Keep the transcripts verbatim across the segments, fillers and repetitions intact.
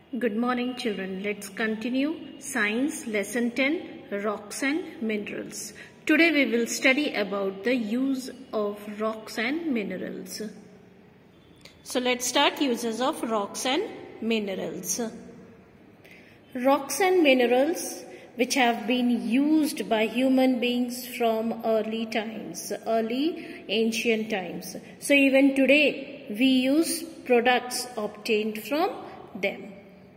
Good morning children. Let's continue Science Lesson ten, Rocks and Minerals. Today we will study about the use of rocks and minerals. So let's start uses of rocks and minerals. Rocks and minerals which have been used by human beings from early times, early ancient times. So even today we use products obtained from them.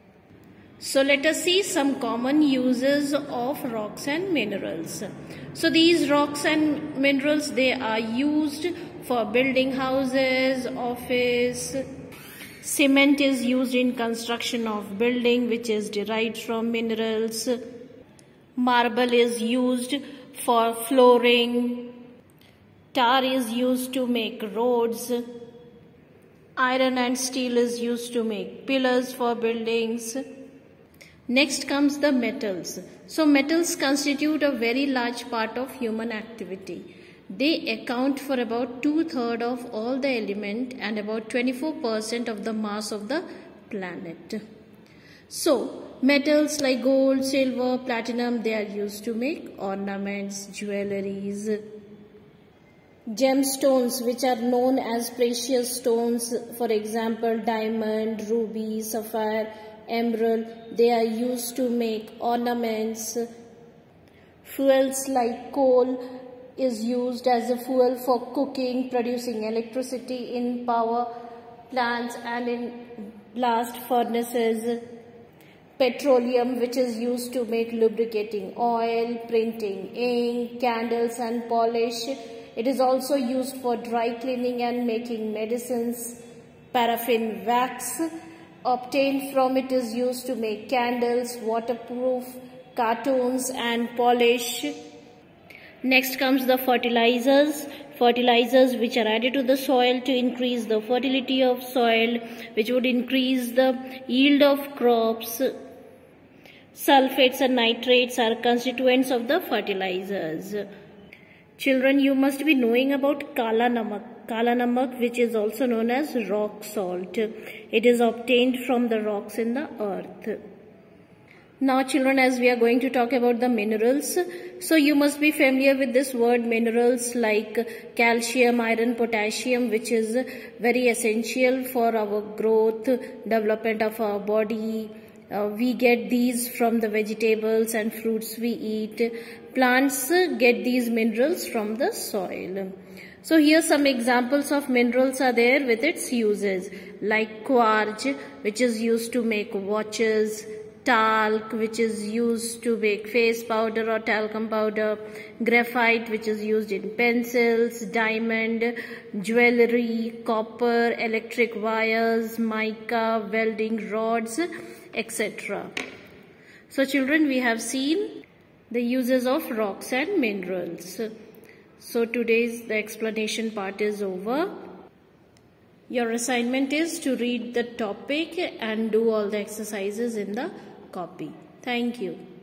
So let us see some common uses of rocks and minerals. So these rocks and minerals, they are used for building houses, office. Cement is used in construction of building, which is derived from minerals. Marble is used for flooring. Tar is used to make roads. Iron and steel is used to make pillars for buildings. Next comes the metals. So metals constitute a very large part of human activity. They account for about two-thirds of all the element and about twenty-four percent of the mass of the planet. So metals like gold, silver, platinum, they are used to make ornaments, jewelries. Gemstones, which are known as precious stones, for example diamond, ruby, sapphire, emerald, they are used to make ornaments. Fuels like coal is used as a fuel for cooking, producing electricity in power plants and in blast furnaces. Petroleum, which is used to make lubricating oil, printing ink, candles and polish. It is also used for dry cleaning and making medicines. Paraffin wax obtained from it is used to make candles, waterproof cartoons and polish. Next comes the fertilizers. Fertilizers which are added to the soil to increase the fertility of soil, which would increase the yield of crops. Sulfates and nitrates are constituents of the fertilizers. Children, you must be knowing about Kala Namak. Kala Namak, which is also known as rock salt. It is obtained from the rocks in the earth. Now children, as we are going to talk about the minerals, so you must be familiar with this word minerals like calcium, iron, potassium, which is very essential for our growth, development of our body. Uh, we get these from the vegetables and fruits we eat. Plants get these minerals from the soil. So here some examples of minerals are there with its uses, like quartz, which is used to make watches, talc, which is used to make face powder or talcum powder, graphite, which is used in pencils, diamond, jewelry, copper, electric wires, mica, welding rods, et cetera. So children, we have seen the uses of rocks and minerals. So today's the explanation part is over. Your assignment is to read the topic and do all the exercises in the copy. Thank you.